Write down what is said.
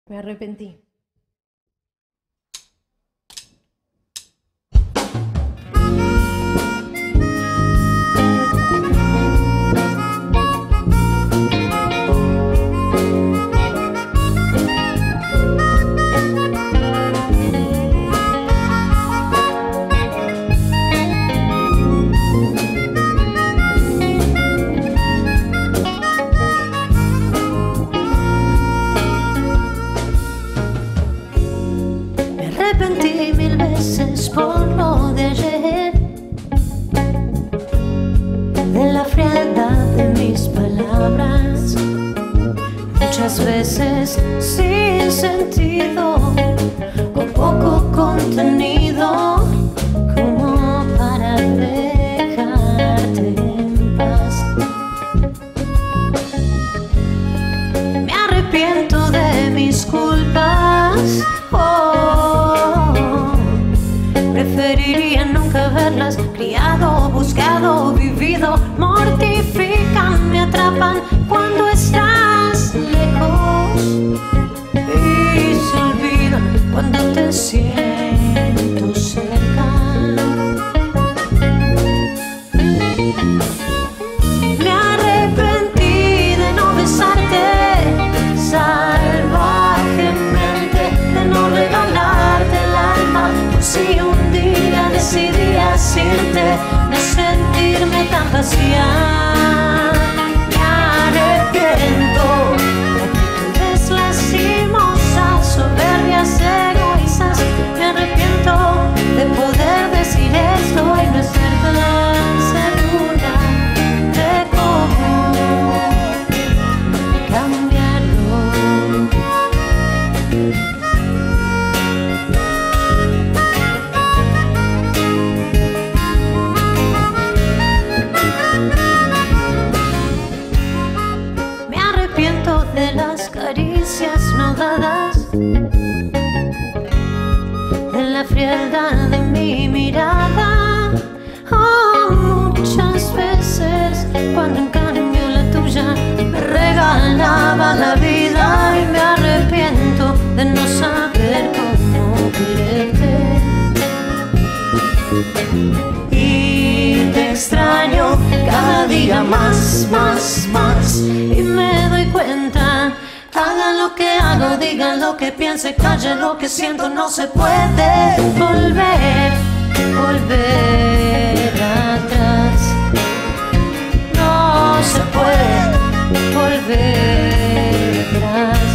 Me arrepentí. Me arrepentí mil veces por lo de ayer, de la frialdad de mis palabras, muchas veces sin sentido, con poco contenido, como para dejarte en paz. Me arrepiento de mis culpas. Preferiría nunca haberlas criado, buscado, vivido. Mortifican, me atrapan cuando estás lejos y se olvidan cuando te siento cerca. Me arrepentí de no besarte salvajemente, de no regalarte el alma. Si un día decidí asirte, no sentirme tan vacía, me arrepiento de actitudes lastimosas, soberbias, egoístas. Me arrepiento de poder decir esto y no ser tan segura de cómo cambiarlo. Me arrepiento de las caricias no dadas, de la frialdad de mi mirada. Oh, muchas veces cuando en cambio la tuya me regalaba la vida. Y me arrepiento de no saber cómo quererte. Y te extraño cada día más, más, más. Y me doy cuenta, haga lo que hago, diga lo que piense, calle lo que siento, no se puede volver atrás. No se puede volver atrás.